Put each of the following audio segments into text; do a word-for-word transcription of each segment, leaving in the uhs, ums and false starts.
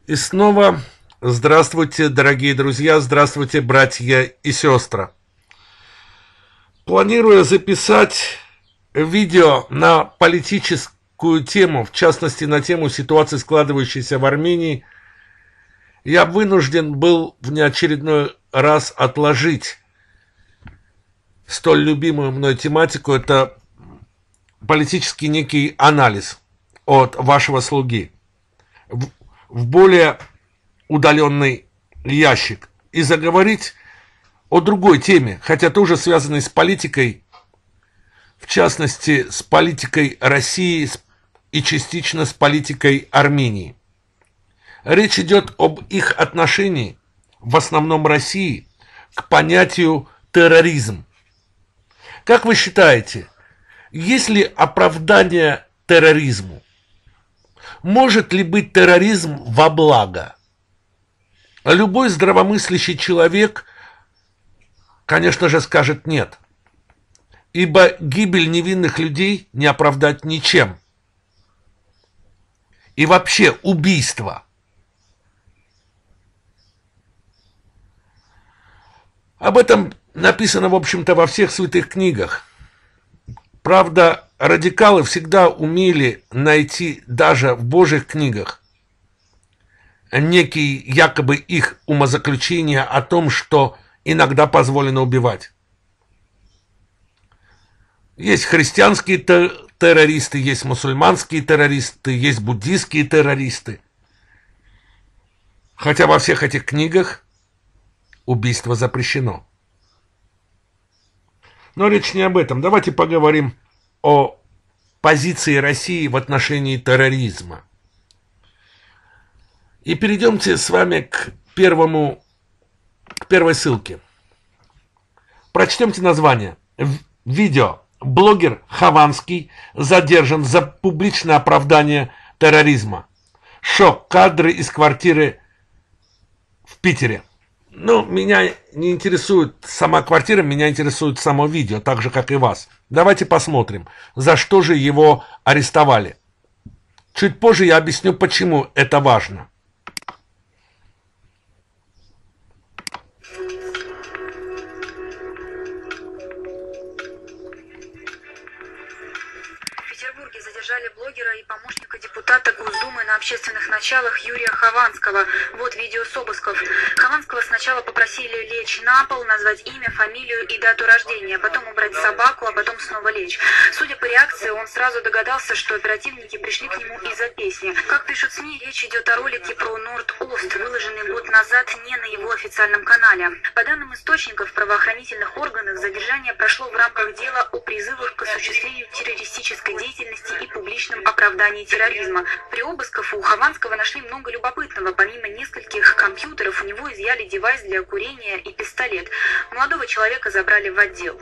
И снова здравствуйте, дорогие друзья, здравствуйте, братья и сестры. Планируя записать видео на политическую тему, в частности на тему ситуации, складывающейся в Армении, я вынужден был в неочередной раз отложить столь любимую мной тематику. Это политический некий анализ от вашего слуги в, в более удаленный ящик и заговорить о другой теме, хотя тоже связанной с политикой, в частности с политикой России и частично с политикой Армении. Речь идет об их отношении, в основном России, к понятию терроризм. Как вы считаете, есть ли оправдание терроризму? Может ли быть терроризм во благо? Любой здравомыслящий человек, конечно же, скажет нет, ибо гибель невинных людей не оправдать ничем. И вообще убийство. Об этом написано, в общем-то, во всех святых книгах. Правда, радикалы всегда умели найти даже в Божьих книгах некие якобы их умозаключения о том, что иногда позволено убивать. Есть христианские террористы, есть мусульманские террористы, есть буддийские террористы. Хотя во всех этих книгах убийство запрещено. Но речь не об этом. Давайте поговорим о позиции России в отношении терроризма. И перейдемте с вами к первому, к первой ссылке. Прочтемте название. Видео. Блогер Хованский задержан за публичное оправдание терроризма. Шок. Кадры из квартиры в Питере. Ну, меня не интересует сама квартира, меня интересует само видео, так же, как и вас. Давайте посмотрим, за что же его арестовали. Чуть позже я объясню, почему это важно. Задержали блогера и помощника депутата Госдумы на общественных началах Юрия Хованского. Вот видео с обысков. Хованского сначала попросили лечь на пол, назвать имя, фамилию и дату рождения, потом убрать собаку, а потом снова лечь. Судя по реакции, он сразу догадался, что оперативники пришли к нему из-за песни. Как пишут СМИ, речь идет о ролике про Норд-Ост, выложенный год назад не на его официальном канале. По данным источников правоохранительных органов, задержание прошло в рамках дела о призывах к осуществлению террористической деятельности и публичном оправдании терроризма. При обысках у Хованского нашли много любопытного. Помимо нескольких компьютеров, у него изъяли девайс для курения и пистолет. Молодого человека забрали в отдел.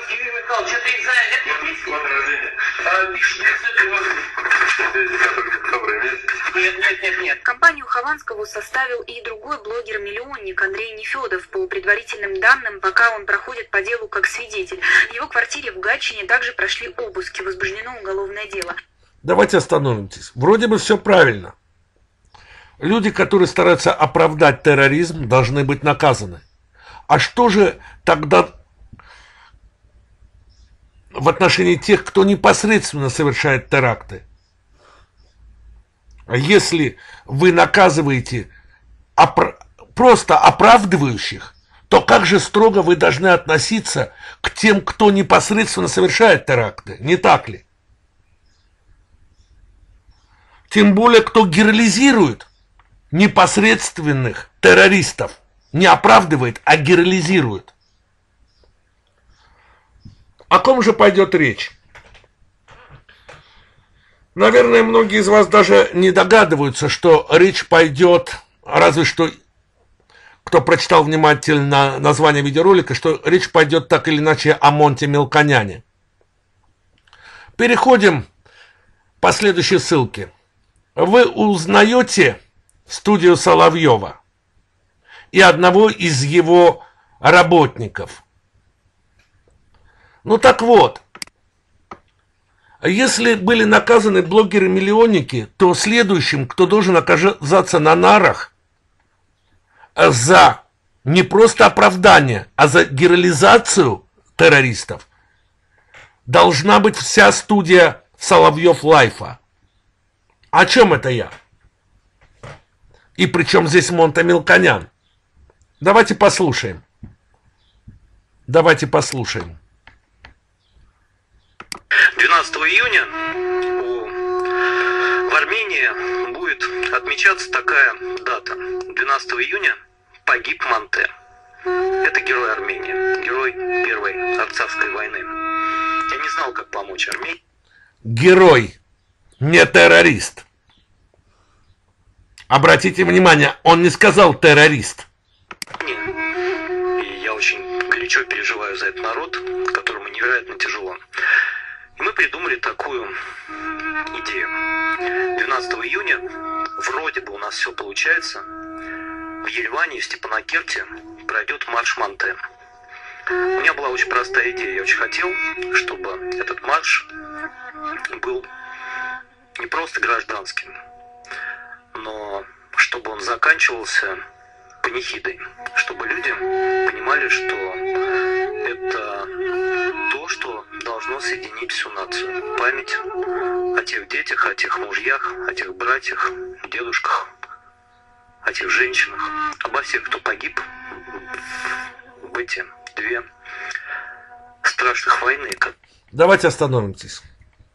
Нет, нет, нет, нет. Компанию Хованского составил и другой блогер-миллионник Андрей Нефедов. По предварительным данным, пока он проходит по делу как свидетель. В его квартире в Гатчине также прошли обыски. Возбуждено уголовное дело. Давайте остановимся. Вроде бы все правильно. Люди, которые стараются оправдать терроризм, должны быть наказаны. А что же тогда в отношении тех, кто непосредственно совершает теракты? Если вы наказываете опра- просто оправдывающих, то как же строго вы должны относиться к тем, кто непосредственно совершает теракты? Не так ли? Тем более, кто героизирует непосредственных террористов. Не оправдывает, а героизирует. О ком же пойдет речь? Наверное, многие из вас даже не догадываются, что речь пойдет, разве что, кто прочитал внимательно название видеоролика, что речь пойдет так или иначе о Монте Мелконяне. Переходим по следующей ссылке. Вы узнаете студию Соловьева и одного из его работников. Ну так вот, Если были наказаны блогеры-миллионники, то следующим, кто должен оказаться на нарах за не просто оправдание, а за героизацию террористов, должна быть вся студия Соловьев Лайфа. О чем это я? И причем здесь Монта Милконян? Давайте послушаем. Давайте послушаем. двенадцатого июня в Армении будет отмечаться такая дата. двенадцатого июня погиб Монте. Это герой Армении, герой Первой Арцахской войны. Я не знал, как помочь Армении. Герой, не террорист. Обратите внимание, он не сказал террорист. И я очень горячо переживаю за этот народ, которому невероятно тяжело. И мы придумали такую идею. двенадцатого июня вроде бы у нас все получается. В Ереване и в Степанакерте пройдет марш Монте. У меня была очень простая идея. Я очень хотел, чтобы этот марш был не просто гражданским, но чтобы он заканчивался панихидой, чтобы люди понимали, что это то, что должно соединить всю нацию. Память о тех детях, о тех мужьях, о тех братьях, дедушках, о тех женщинах, обо всех, кто погиб в эти две страшных войны. Давайте остановимся.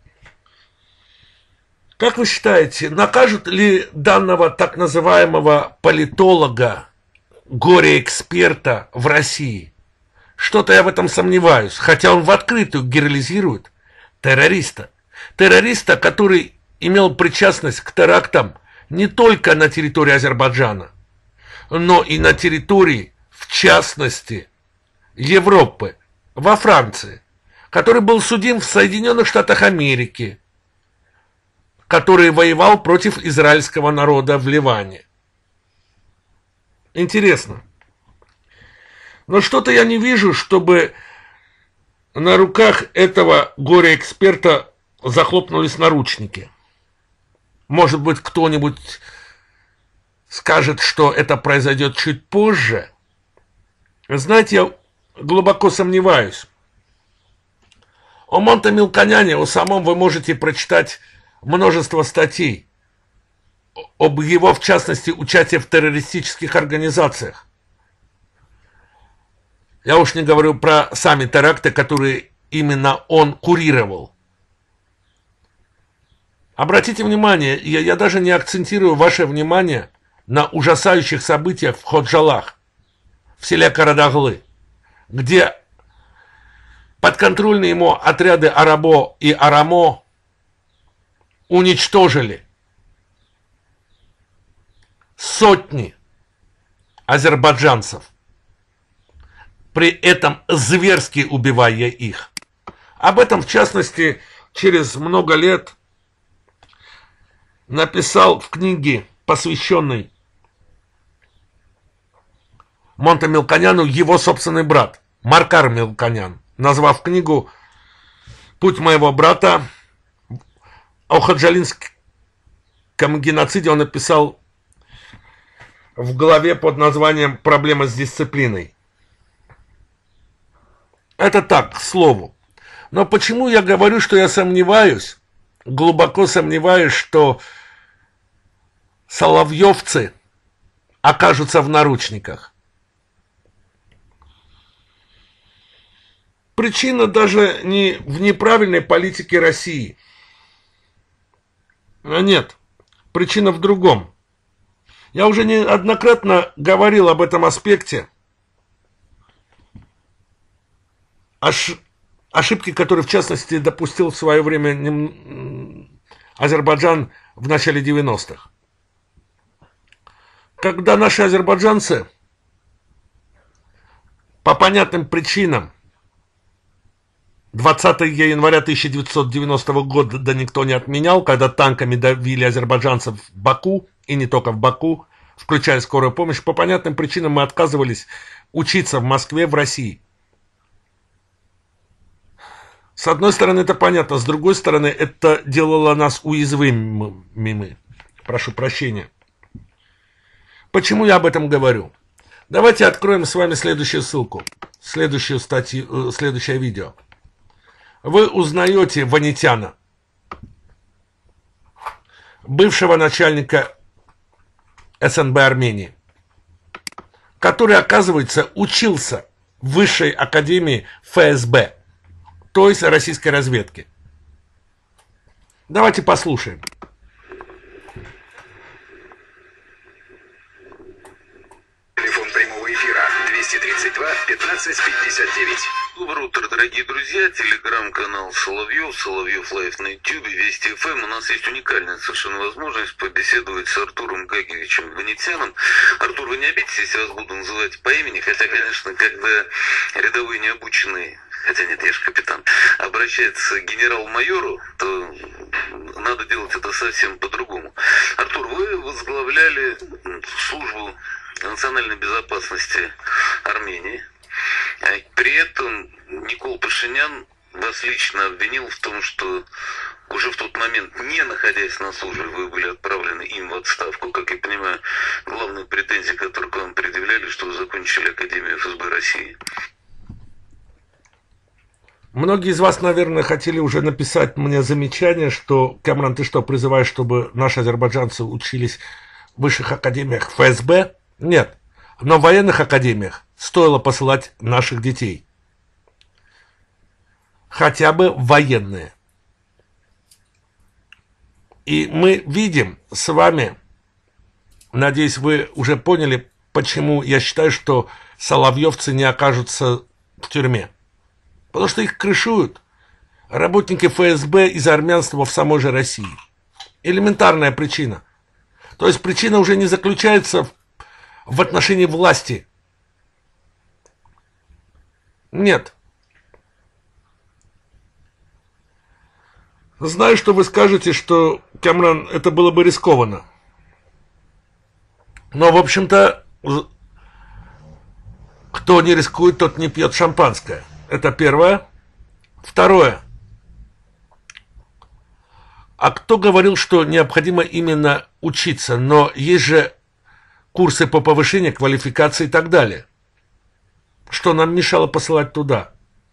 Как вы считаете, накажут ли данного так называемого политолога, горе-эксперта в России? Что-то я в этом сомневаюсь, хотя он в открытую героизирует террориста. Террориста, который имел причастность к терактам не только на территории Азербайджана, но и на территории, в частности, Европы, во Франции, который был судим в Соединенных Штатах Америки, который воевал против израильского народа в Ливане. Интересно. Но что-то я не вижу, чтобы на руках этого горе-эксперта захлопнулись наручники. Может быть, кто-нибудь скажет, что это произойдет чуть позже. Знаете, я глубоко сомневаюсь. О Монте Милконяне, о самом вы можете прочитать множество статей об его, в частности, участии в террористических организациях. Я уж не говорю про сами теракты, которые именно он курировал. Обратите внимание, я, я даже не акцентирую ваше внимание на ужасающих событиях в Ходжалах, в селе Карадаглы, где подконтрольные ему отряды Арабо и Арамо уничтожили сотни азербайджанцев, при этом зверски убивая их. Об этом, в частности, через много лет написал в книге, посвященной Монте Милконяну, его собственный брат Маркар Милконян, назвав книгу «Путь моего брата». О ходжалинском геноциде он написал в главе под названием «Проблема с дисциплиной». Это так, к слову. Но почему я говорю, что я сомневаюсь, глубоко сомневаюсь, что соловьевцы окажутся в наручниках? Причина даже не в неправильной политике России. А нет, причина в другом. Я уже неоднократно говорил об этом аспекте. Ош... Ошибки, которые, в частности, допустил в свое время Азербайджан в начале девяностых. Когда наши азербайджанцы по понятным причинам двадцатого января тысяча девятьсот девяностого года да никто не отменял, когда танками давили азербайджанцев в Баку, и не только в Баку, включая скорую помощь, по понятным причинам мы отказывались учиться в Москве, в России. С одной стороны, это понятно, с другой стороны, это делало нас уязвимыми. Прошу прощения. Почему я об этом говорю? Давайте откроем с вами следующую ссылку, следующую статью, следующее видео. Вы узнаете Ванитяна, бывшего начальника эс эн бэ Армении, который, оказывается, учился в высшей академии эф эс бэ, то есть российской разведки. Давайте послушаем. Телефон прямого эфира двести тридцать два пятнадцать пятьдесят девять. Доброе утро, дорогие друзья. Телеграм-канал Соловьев, Соловьев Лайф на ютубе, Вести эф эм. У нас есть уникальная совершенно возможность побеседовать с Артуром Гагевичем Ванитяном. Артур, вы не обидитесь, если я вас буду называть по имени, хотя, конечно, когда рядовой необученный, хотя нет, я же капитан, обращается к генерал-майору, то надо делать это совсем по-другому. Артур, вы возглавляли службу национальной безопасности Армении. При этом Никол Пашинян вас лично обвинил в том, что уже в тот момент, не находясь на службе, вы были отправлены им в отставку. Как я понимаю, главные претензии, которые к вам предъявляли, что вы закончили Академию эф эс бэ России. Многие из вас, наверное, хотели уже написать мне замечание, что, Камран, ты что, призываешь, чтобы наши азербайджанцы учились в высших академиях эф эс бэ? Нет. Но в военных академиях стоило посылать наших детей. Хотя бы военные. И мы видим с вами, надеюсь, вы уже поняли, почему я считаю, что соловьевцы не окажутся в тюрьме. Потому что их крышуют работники эф эс бэ из армянства в самой же России. Элементарная причина. То есть причина уже не заключается в в отношении власти. Нет. Знаю, что вы скажете, что, Камран, это было бы рискованно. Но, в общем-то, кто не рискует, тот не пьет шампанское. Это первое. Второе. А кто говорил, что необходимо именно учиться? Но есть же курсы по повышению квалификации и так далее. Что нам мешало посылать туда?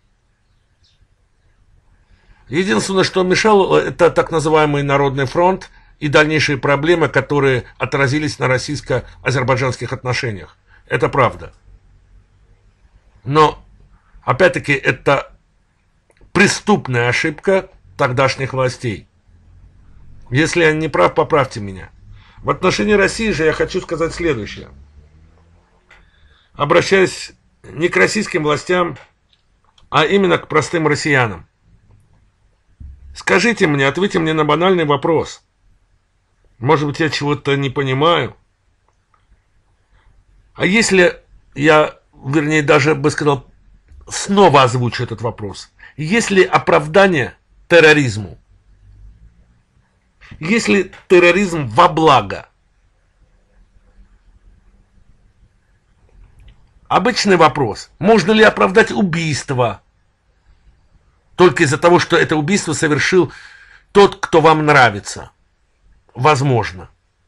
Единственное, что мешало, это так называемый Народный фронт и дальнейшие проблемы, которые отразились на российско-азербайджанских отношениях. Это правда. Но, опять-таки, это преступная ошибка тогдашних властей. Если я не прав, поправьте меня. В отношении России же я хочу сказать следующее. Обращаясь не к российским властям, а именно к простым россиянам. Скажите мне, ответьте мне на банальный вопрос. Может быть, я чего-то не понимаю. А если я, вернее, даже бы сказал, снова озвучу этот вопрос. Есть ли оправдание терроризму? Есть ли терроризм во благо? Обычный вопрос. Можно ли оправдать убийство только из-за того, что это убийство совершил тот, кто вам нравится? Возможно.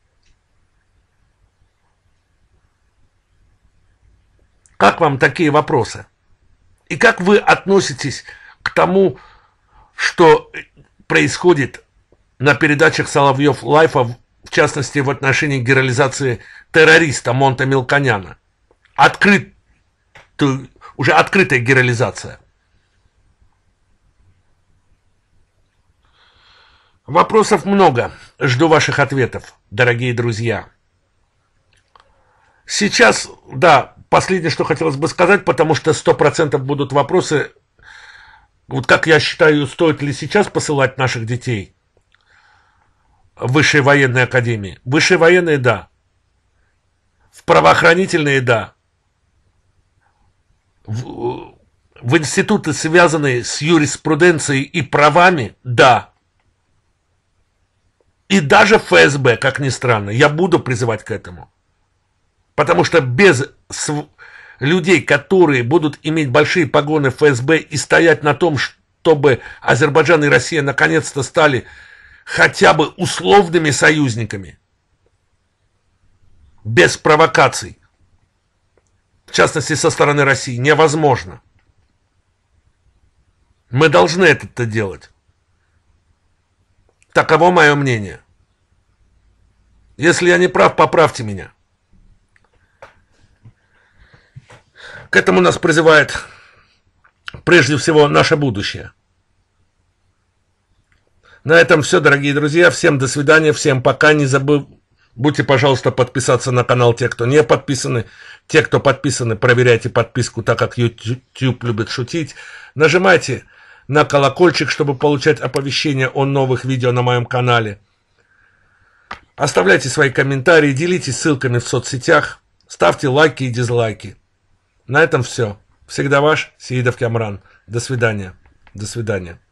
Как вам такие вопросы? И как вы относитесь к тому, что происходит на передачах Соловьев Лайфа, в частности, в отношении героизации террориста Монта Мелконяна? Открыт, уже открытая героизация. Вопросов много. Жду ваших ответов, дорогие друзья. Сейчас, да, последнее, что хотелось бы сказать, потому что сто процентов будут вопросы. Вот как я считаю, стоит ли сейчас посылать наших детей в высшие военные академии? Высшие военные, да. В правоохранительные, да. В, в институты, связанные с юриспруденцией и правами, да. И даже эф эс бэ, как ни странно, я буду призывать к этому. Потому что без людей, которые будут иметь большие погоны эф эс бэ и стоять на том, чтобы Азербайджан и Россия наконец-то стали хотя бы условными союзниками, без провокаций, в частности со стороны России, невозможно. Мы должны это делать. Таково мое мнение. Если я не прав, поправьте меня. К этому нас призывает прежде всего наше будущее. На этом все, дорогие друзья. Всем до свидания, всем пока. Не забудьте, пожалуйста, подписаться на канал те, кто не подписаны. Те, кто подписаны, проверяйте подписку, так как YouTube любит шутить. Нажимайте на колокольчик, чтобы получать оповещения о новых видео на моем канале. Оставляйте свои комментарии, делитесь ссылками в соцсетях, ставьте лайки и дизлайки. На этом все. Всегда ваш Сеидов Камран. До свидания. До свидания.